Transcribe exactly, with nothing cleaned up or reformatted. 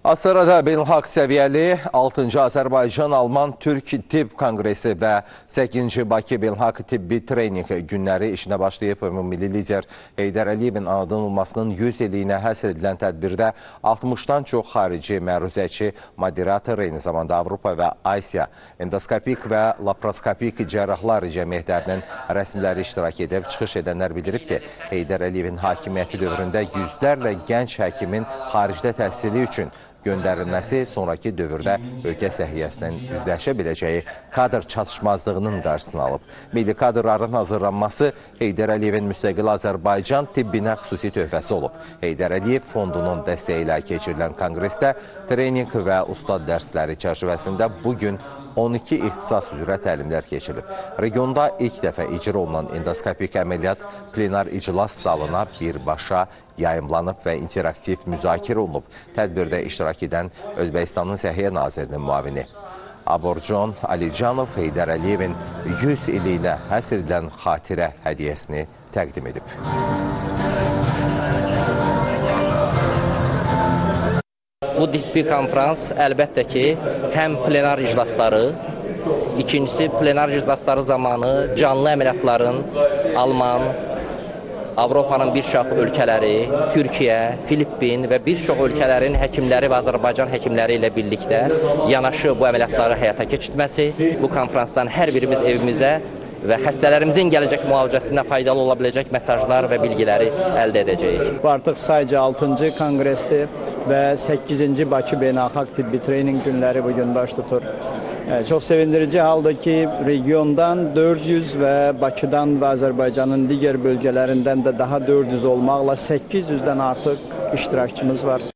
Astarada beynəlxalq səviyyəli altıncı Azərbaycan-Alman-Türk Tibb Konqresi və səkkizinci Bakı Beynəlxalq Tibbi Trening günləri işinə başlayıb. Milli lider Heydər Əliyevin anadan olmasının yüz illiyinə həsr edilən tədbirdə altmışdan çox xarici məruzəçi, moderator, eyni zamanda Avropa və Asiya endoskopik və laparoskopik cərrahlar cəmiyyətlərinin rəsmiləri iştirak edib. Çıxış edənlər bildirib ki, Heydər Əliyevin hakimiyyəti dövründə yüzlərlə gənc həkimin xaricdə təhsili üçün göndərilməsi sonraki dövrdə ölkə səhiyyəsinin üzləşə biləcəyi kadr çatışmazlığının qarşısını alıb. Milli kadrların hazırlanması Heydər Əliyevin müstəqil Azərbaycan tibbinə xüsusi töhfəsi olub. Heydər Əliyev fondunun dəstəyi ilə keçirilən konqresdə trening və ustad dərsləri çərçivəsində bugün on iki ixtisas üzrə təlimlər keçirilib. Regionda ilk dəfə icra olunan endoskopik əməliyyat plenar iclas salına birbaşa yayımlanıb və interaktiv müzakirə olunub. Tədbirdə iştirak edən Özbəkistanın Səhiyyə Nazirinin müavini Aborjon Alicanov Heydər Əliyevin yüz illiyinə həsr edilən xatirə hədiyyəsini təqdim edib. Bu tibbi konferans əlbəttə ki, həm plenar iclasları, ikincisi plenar iclasları zamanı canlı əməliyyatların Alman, Avropanın bir çox ölkələri, Türkiyə, Filippin və bir çox ölkələrin həkimləri və Azərbaycan həkimləri ilə birlikdə yanaşı bu əməliyyatları həyata keçirtməsi, bu konferansdan hər birimiz evimizə və xəstələrimizin gələcək müalicəsində faydalı ola biləcək mesajlar və bilgiləri əldə edəcəyik. Bu artıq sayca altıncı konqresdir və səkkizinci Bakı Beynəlxalq Tibbi Trening günləri bugün baş tutur. Çox sevindirici haldır ki, regiondan dörd yüz və Bakıdan və Azərbaycanın digər bölgələrindən də daha dörd yüz olmaqla səkkiz yüzdən artıq iştirakçımız var.